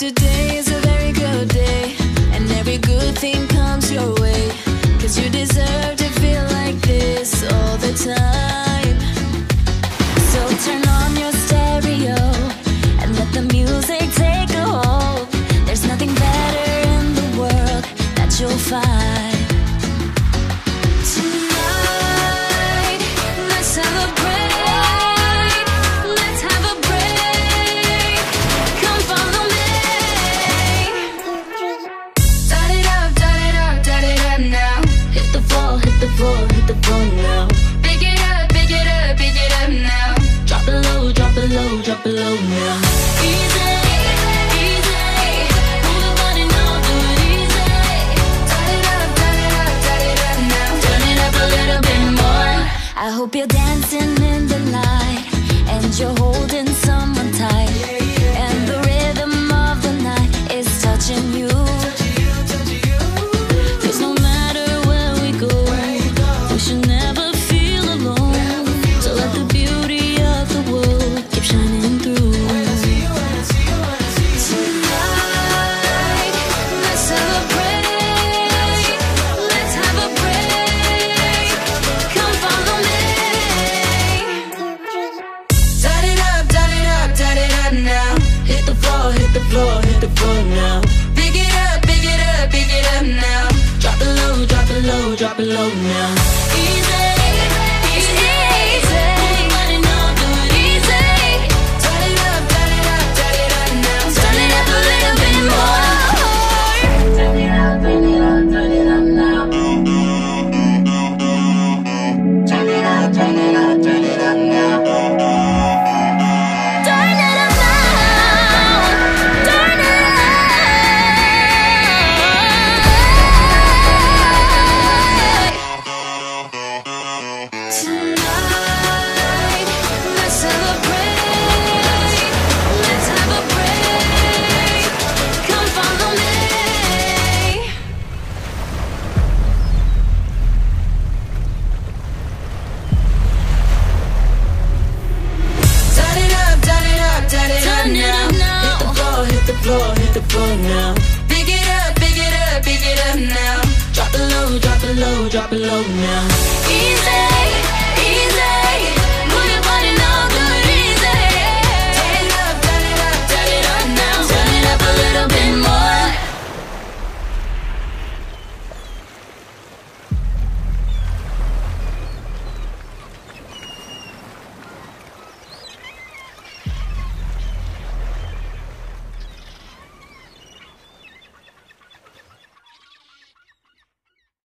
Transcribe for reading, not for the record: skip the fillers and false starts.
today is a very good day, and every good thing comes your way, 'cause you deserve to feel like this all the time. So turn on your stereo and let the music take a hold. There's nothing better in the world that you'll find. Tonight, let's celebrate. Let's have a break. Come follow me. Start it up, start it up, start it up now. Hit the floor, hit the floor, hit the floor now. Pick it up, pick it up, pick it up now. Drop it low, drop it low, drop it low now. Easy, easy. Move your body now, do it easy. Start it up, start it up, start it up now. Turn it up a little bit more. I hope you're dancing in the light and you're holding someone tight, and the rhythm of the night is touching you. 'Cause no matter where we go, we should never feel alone. So let the beauty of the world keep shining through. Tonight, let's celebrate. Let's have a break. Come follow me. Start it up, start it up, start it up now. Hit the floor, hit the floor, hit the floor now. Pick it up, pick it up, pick it up now. Drop it low, drop it low, drop it low now. Easy, easy, easy. Move your body now, do it easy. Turn it up, turn it up, turn it up now. Turn it up a little bit more. Turn it up, turn it up, turn it up now. Turn it up, turn it up, turn it up now. Turn it up now. Turn it up. Tonight, let's celebrate. Let's have a break. Come follow me. Turn it up, turn it up, turn it up now. Hit the floor, hit the floor, hit the floor now. Pick it up, pick it up, pick it up now. Drop it low, drop it low, drop it low now.